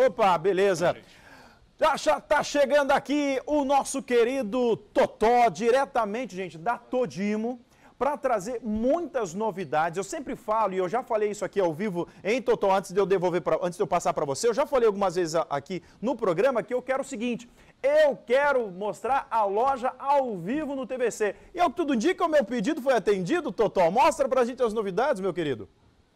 Opa, beleza. Já tá chegando aqui o nosso querido Totó, diretamente, gente, da Todimo, para trazer muitas novidades. Eu sempre falo, e eu já falei isso aqui ao vivo em Totó, antes de eu passar para você, eu já falei algumas vezes aqui no programa que eu quero o seguinte: eu quero mostrar a loja ao vivo no TVC. E ao que tudo indica, o meu pedido foi atendido, Totó. Mostra pra gente as novidades, meu querido.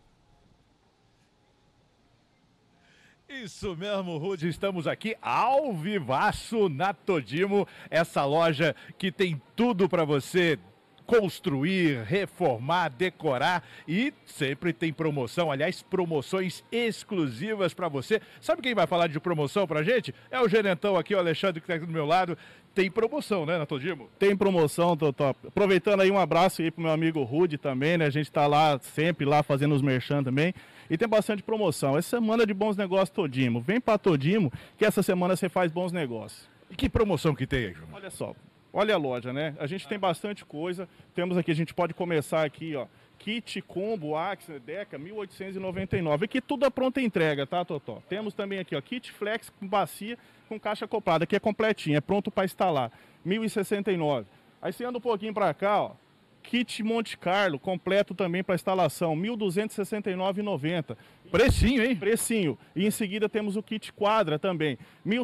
Isso mesmo, Rudy, estamos aqui ao vivaço na Todimo, essa loja que tem tudo para você construir, reformar, decorar e sempre tem promoção, aliás, promoções exclusivas para você. Sabe quem vai falar de promoção pra gente? É o gerentão aqui, o Alexandre, que tá aqui do meu lado. Tem promoção, né, na Todimo? Tem promoção, Totó. Aproveitando aí, um abraço aí pro meu amigo Rudy também, né? A gente tá lá, sempre lá fazendo os merchan também. E tem bastante promoção. Essa semana de bons negócios Todimo. Vem pra Todimo, que essa semana você faz bons negócios. E que promoção que tem aí, João? Olha só, olha a loja, né? A gente tem bastante coisa. Temos aqui, a gente pode começar aqui, ó. Kit Combo Axne Deca 1899. Aqui tudo a pronta entrega, tá, Totó? Temos também aqui, ó, Kit Flex com bacia com caixa acoplada. Aqui é completinho, é pronto para instalar. 1069. Aí você anda um pouquinho para cá, ó. Kit Monte Carlo, completo também para instalação, 1.269,90. Precinho, hein? Precinho. E em seguida temos o kit Quadra também,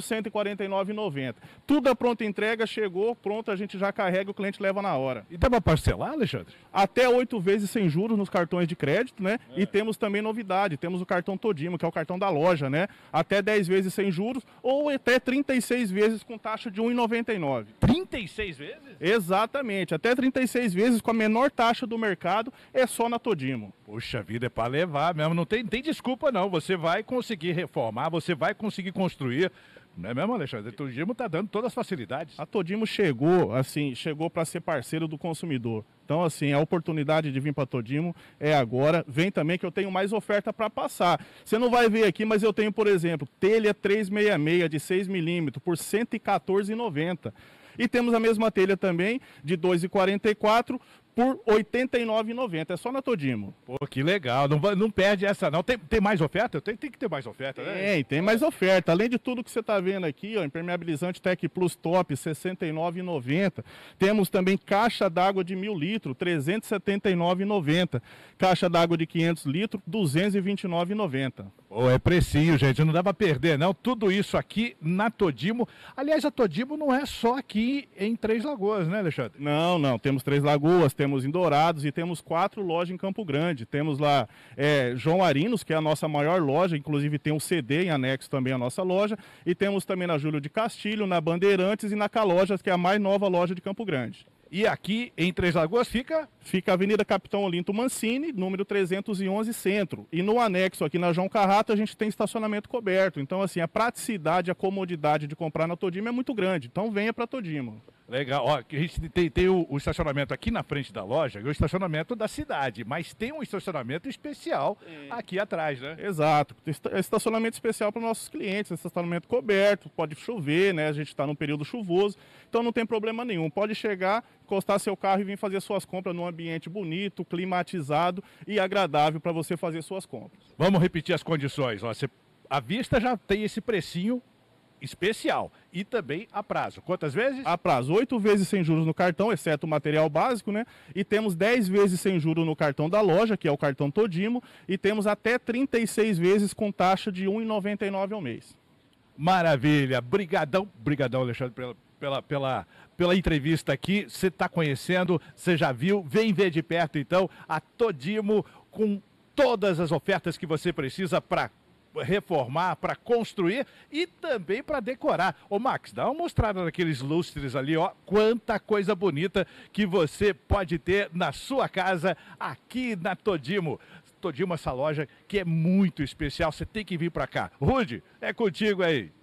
1.149,90. Tudo a pronta entrega, chegou, pronto, a gente já carrega, o cliente leva na hora. E dá para parcelar, Alexandre? Até 8 vezes sem juros nos cartões de crédito, né? E temos também novidade, temos o cartão Todimo, que é o cartão da loja, né? Até 10 vezes sem juros ou até 36 vezes com taxa de 1,99. 36 vezes? Exatamente, até 36 vezes com a menor taxa do mercado, é só na Todimo. Poxa vida, é para levar mesmo, não tem desculpa não, você vai conseguir reformar, você vai conseguir construir, não é mesmo, Alexandre? A Todimo está dando todas as facilidades. A Todimo chegou para ser parceiro do consumidor. Então, assim, a oportunidade de vir para a Todimo é agora. Vem também que eu tenho mais oferta para passar. Você não vai ver aqui, mas eu tenho, por exemplo, telha 366 de 6 milímetros por R$ 114,90. E temos a mesma telha também de 2,44 por R$ 89,90. É só na Todimo. Pô, que legal. Não perde essa, não. Tem mais oferta? Tem que ter mais oferta, né? Tem mais oferta. Além de tudo que você está vendo aqui, ó, impermeabilizante Tec Plus Top, R$ 69,90. Temos também caixa d'água de 1.000 litros, R$ 379,90. Caixa d'água de 500 litros, R$ 229,90. Pô, é precinho, gente. Não dá para perder, não. Tudo isso aqui na Todimo. Aliás, a Todimo não é só aqui em Três Lagoas, né, Alexandre? Não. Temos Três Lagoas, temos em Dourados e temos 4 lojas em Campo Grande. Temos lá João Arinos, que é a nossa maior loja, inclusive tem um CD em anexo também à nossa loja. E temos também na Júlio de Castilho, na Bandeirantes e na Calojas, que é a mais nova loja de Campo Grande. E aqui em Três Lagoas fica a Avenida Capitão Olinto Mancini, número 311, Centro. E no anexo aqui na João Carrato a gente tem estacionamento coberto. Então, assim, a praticidade, a comodidade de comprar na Todimo é muito grande. Então, venha para a Todimo. Legal. Ó, a gente tem o estacionamento aqui na frente da loja, o estacionamento da cidade, mas tem um estacionamento especial aqui atrás, né? Exato. Estacionamento especial para os nossos clientes, estacionamento coberto, pode chover, né? A gente está num período chuvoso, então não tem problema nenhum. Pode chegar, encostar seu carro e vir fazer suas compras num ambiente bonito, climatizado e agradável para você fazer suas compras. Vamos repetir as condições. Ó, à vista já tem esse precinho especial e também a prazo. Quantas vezes? A prazo, 8 vezes sem juros no cartão, exceto o material básico, né? E temos 10 vezes sem juros no cartão da loja, que é o cartão Todimo, e temos até 36 vezes com taxa de R$ 1,99 ao mês. Maravilha, brigadão, Alexandre, pela entrevista aqui. Você está conhecendo, você já viu, vem ver de perto então a Todimo com todas as ofertas que você precisa para reformar, para construir e também para decorar. Ô Max, dá uma mostrada naqueles lustres ali, ó, quanta coisa bonita que você pode ter na sua casa aqui na Todimo. Todimo, essa loja que é muito especial, você tem que vir para cá. Rudy, é contigo aí.